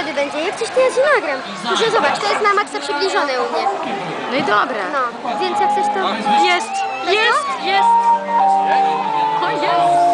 wtedy będzie. Jak coś to ja ci nagram. Proszę zobacz, to jest na maksa przybliżone u mnie. No i dobra. No, więc jak coś to... Jest! Jest! Jest! O, jest!